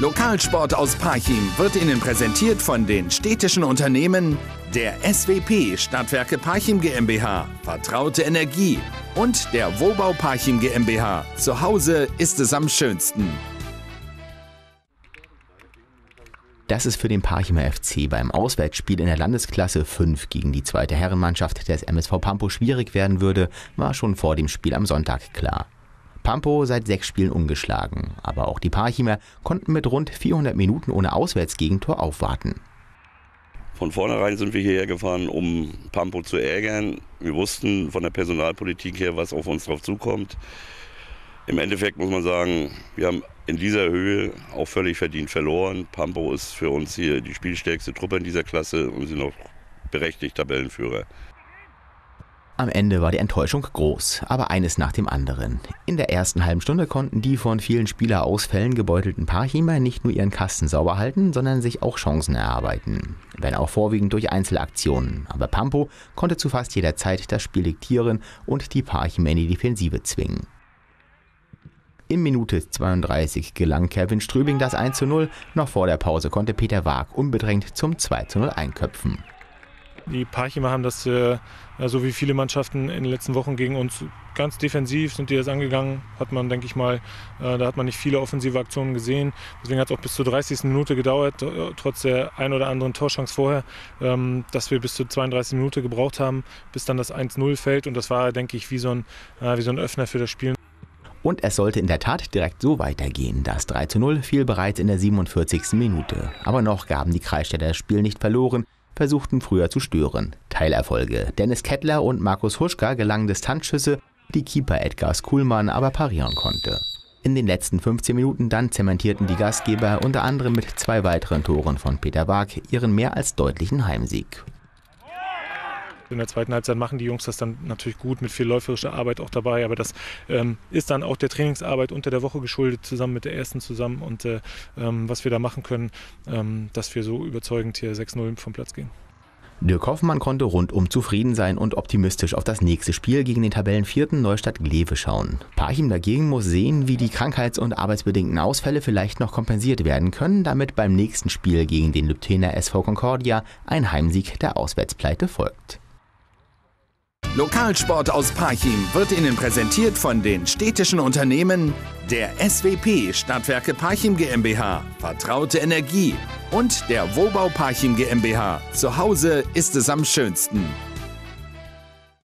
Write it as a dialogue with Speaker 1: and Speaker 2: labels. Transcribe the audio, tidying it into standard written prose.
Speaker 1: Lokalsport aus Parchim wird Ihnen präsentiert von den städtischen Unternehmen der SWP Stadtwerke Parchim GmbH, vertraute Energie und der Wohnbau Parchim GmbH. Zu Hause ist es am schönsten.
Speaker 2: Dass es für den Parchimer FC beim Auswärtsspiel in der Landesklasse 5 gegen die zweite Herrenmannschaft des MSV Pampo schwierig werden würde, war schon vor dem Spiel am Sonntag klar. Pampo seit 6 Spielen ungeschlagen, aber auch die Parchimer konnten mit rund 400 Minuten ohne Auswärtsgegentor aufwarten.
Speaker 3: Von vornherein sind wir hierher gefahren, um Pampo zu ärgern. Wir wussten von der Personalpolitik her, was auf uns drauf zukommt. Im Endeffekt muss man sagen, wir haben in dieser Höhe auch völlig verdient verloren. Pampo ist für uns hier die spielstärkste Truppe in dieser Klasse und sind auch berechtigt Tabellenführer.
Speaker 2: Am Ende war die Enttäuschung groß, aber eines nach dem anderen. In der ersten halben Stunde konnten die von vielen Spielerausfällen gebeutelten Parchimer nicht nur ihren Kasten sauber halten, sondern sich auch Chancen erarbeiten. Wenn auch vorwiegend durch Einzelaktionen. Aber Pampo konnte zu fast jeder Zeit das Spiel diktieren und die Parchimer in die Defensive zwingen. In Minute 32 gelang Kevin Strübing das 1:0. Noch vor der Pause konnte Peter Waag unbedrängt zum 2:0 einköpfen.
Speaker 4: Die Parchimer haben das, so wie viele Mannschaften in den letzten Wochen gegen uns, ganz defensiv sind die das angegangen. Hat man, denke ich mal, da hat man nicht viele offensive Aktionen gesehen. Deswegen hat es auch bis zur 30. Minute gedauert, trotz der ein oder anderen Torchance vorher, dass wir bis zur 32. Minute gebraucht haben, bis dann das 1:0 fällt. Und das war, denke ich, wie so ein Öffner für das Spiel.
Speaker 2: Und es sollte in der Tat direkt so weitergehen. Das 3:0 fiel bereits in der 47. Minute. Aber noch gaben die Kreisstädter das Spiel nicht verloren, versuchten früher zu stören. Teilerfolge. Dennis Kettler und Markus Huschka gelangen Distanzschüsse, die Keeper Edgars Kuhlmann aber parieren konnte. In den letzten 15 Minuten dann zementierten die Gastgeber unter anderem mit 2 weiteren Toren von Peter Waag ihren mehr als deutlichen Heimsieg.
Speaker 4: In der zweiten Halbzeit machen die Jungs das dann natürlich gut, mit viel läuferischer Arbeit auch dabei. Aber das ist dann auch der Trainingsarbeit unter der Woche geschuldet, zusammen mit der ersten zusammen. Und was wir da machen können, dass wir so überzeugend hier 6:0 vom Platz gehen.
Speaker 2: Dirk Hoffmann konnte rundum zufrieden sein und optimistisch auf das nächste Spiel gegen den Tabellenvierten Neustadt Glewe schauen. Parchim dagegen muss sehen, wie die krankheits- und arbeitsbedingten Ausfälle vielleicht noch kompensiert werden können, damit beim nächsten Spiel gegen den Lübthener SV Concordia ein Heimsieg der Auswärtspleite folgt.
Speaker 1: Lokalsport aus Parchim wird Ihnen präsentiert von den städtischen Unternehmen der SWP Stadtwerke Parchim GmbH, vertraute Energie und der Wohnbau Parchim GmbH. Zu Hause ist es am schönsten.